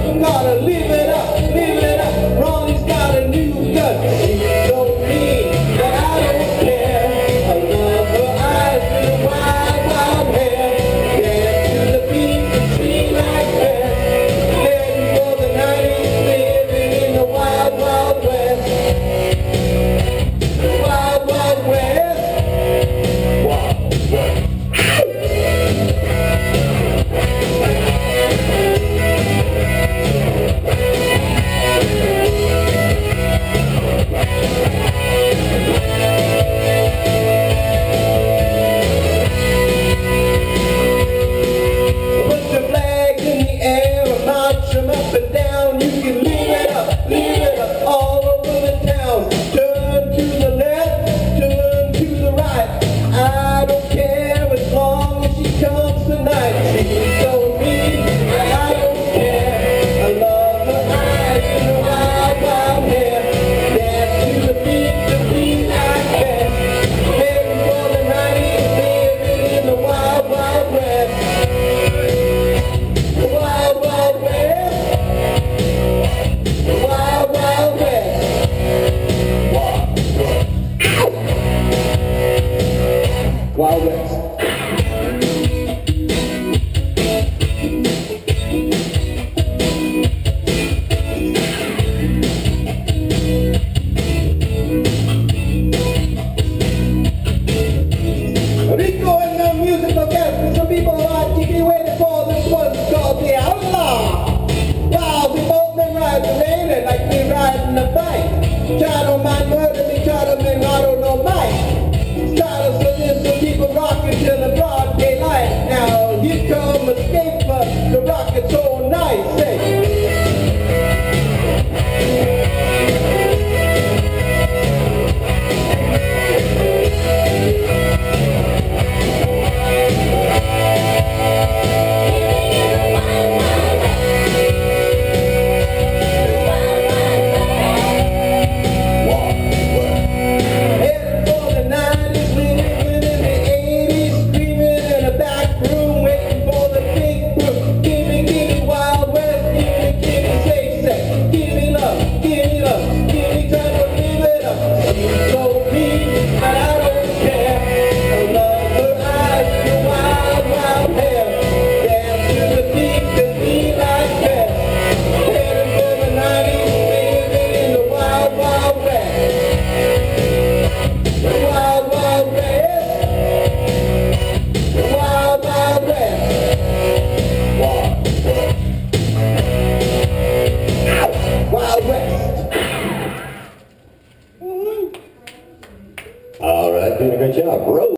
Gotta live it up, live it up. Ronnie's got a new gun. She's so mean that I don't care. I love her eyes with the wild, wild hair. Dance to the beat, she like that. Living for the 90s, living in the wild, wild west. Wild, wild west. Wild west. Up and down, you can live it up all over the town. Turn to the left, turn to the right. I don't care as long as she comes tonight. She's so mean that I don't care. I love her eyes and her wild, wild hair. Dance to the beat like that. Heading for the 90s, living in the wild, wild west. The wild, wild west. Wild, wild west. Wild west. Rico and the musical guest. Some people are keeping waiting for this one called The Outlaw. Wow, we both been riding later like we riding a bike. Try don't mind murder me, try to make I don't know Mike. Style for this, so people rocking till the broad daylight. Now here come Escape, the rocket's so nice, hey. All right, doing a great job.